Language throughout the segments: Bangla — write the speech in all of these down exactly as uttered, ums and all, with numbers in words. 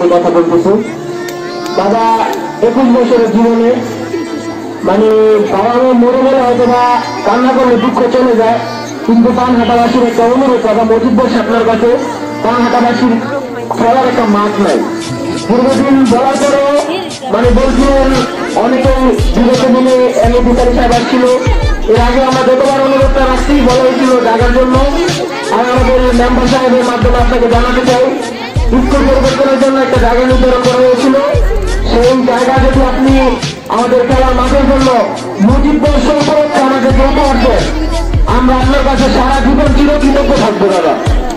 সম্পর্কে কথা বলতেছি। দাদা একুশ বছরের জীবনে মানে বাবা মা মরে গেলে হয়তো বা কান্না করলে দুঃখ চলে যায়, কিন্তু পানহাটাবাসীর একটা অনুরোধ দাদা মজিবর আপনার কাছে, পানহাটাবাসীর চলার একটা মাঠ নাই। দীর্ঘদিন বলার পরেও মানে বলছিলেন অনেকে বিগত দিনে এম বিচারী সাহেব আসছিল, এর আগে আমরা যতবার অনুরোধটা রাখছি বলা হয়েছিল জায়গার জন্য। আমি আমাদের মেম্বার সাহেবের মাধ্যমে আপনাকে জানাতে চাই, স্কুল পরিবর্তনের জন্য একটা জায়গা নির্ধারণ করা হয়েছিল। সেই জায়গা যদি আপনি আমাদের খেলার মাঠের জন্য মুজিবুর সম্পর্কে আমাদের যৌথ আসবেন, আমরা আপনার কাছে সারা জীবন চিরকৃতজ্ঞ থাকবো দাদা।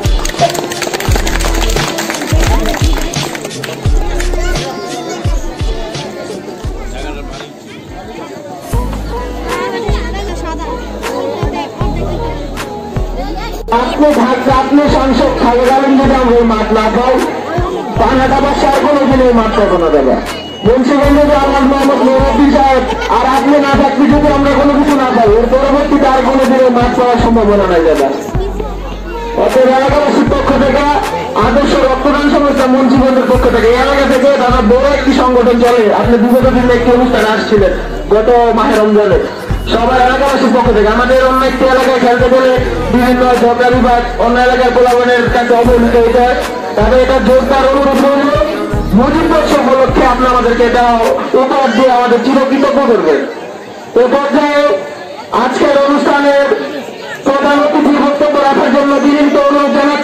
আপনি থাকতে আপনি সংসদ খালি গেলেন যদি আমরা এই মাঠ না পাই, পানহাটাবাসী আর কোনো দিন এই মাঠ পাবো না দাদা। মুন্সিগঞ্জে যে আল্লাহ মোহাম্মদ মুরব্বী সাহেব আর আপনি না থাকলে যদি আমরা কোনো কিছু না পাই, এর পরবর্তীতে আর কোনো দিন এই মাঠ পাওয়ার সম্ভাবনা নাই দাদা। অতএব এলাকাবাসীর পক্ষ থেকে আদর্শ রক্তদান সংস্থা মুন্সিগঞ্জের পক্ষ থেকে এই এলাকা থেকে দাদা বড় একটি সংগঠন চলে। আপনি বিগত দিনে একটি অনুষ্ঠানে আসছিলেন গত মাহে রমজানে, সবার এলাকাবাসীর পক্ষ থেকে আমাদের অন্য একটি এলাকায় খেলতে গেলে বিভিন্ন ঝগড়া বিভাগ অন্য এলাকার পোলাবনের কাছে অবহেলিত হইতে হয়। তবে এটা জোরদার অনুরোধ করল মুজিব বর্ষ উপলক্ষে আপনি আমাদেরকে এটা উপহার দিয়ে আমাদের চিরকৃতজ্ঞ করবেন। এ পর্যায়ে আজকের অনুষ্ঠানের প্রধান অতিথি বক্তব্য রাখার জন্য বিনীত অনুরোধ জানাই।